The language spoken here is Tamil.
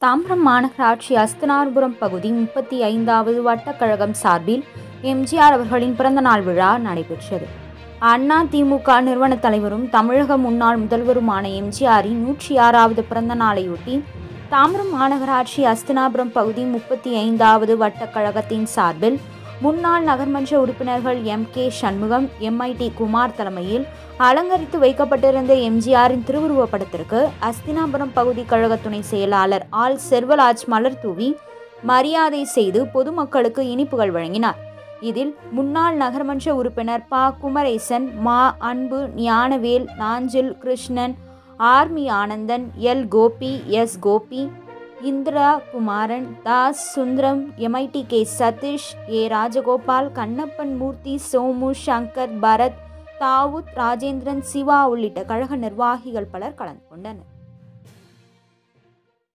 தாம்பரம் மாநகராட்சி அஸ்தினாபுரம் பகுதி 35வது வட்டக்கழகம் சார்பில் எம்ஜிஆர் அவர்களின் பிறந்தநாள் விழா நடைபெற்றது. அண்ணா திமுக நிறுவன தலைவரும் தமிழக முன்னாள் முதல்வருமான எம்ஜிஆரின் 106வது பிறந்த நாளையொட்டி தாம்பரம் மாநகராட்சி அஸ்தினாபுரம் பகுதி 35வது வட்டக்கழகத்தின் சார்பில் முன்னாள் நகர்மன்ற உறுப்பினர்கள் M.K. சண்முகம், M.I.T. குமார் தலைமையில் அலங்கரித்து வைக்கப்பட்டிருந்த எம்ஜிஆரின் திருவுருவப் படத்திற்கு அஸ்தினாபுரம் பகுதி கழக துணை செயலாளர் ஆல் செல்வராஜ் மலர் தூவி மரியாதை செய்து பொதுமக்களுக்கு இனிப்புகள் வழங்கினார். இதில் முன்னாள் நகர்மன்ற உறுப்பினர் ப. குமரேசன், மா. Anbu, Gnanavel, Nanjil Krishnan, army Anandan, L. Gopi, S. Gopi, Indira Kumaran, Das Sundaram, M.I.T. Satish, A. Rajagopal, Kannappan Murthy, Somu, Shankar, Bharath, Dawood, Rajendran, Siva உள்ளிட்ட கழக நிர்வாகிகள் பலர் கலந்து கொண்டனர்.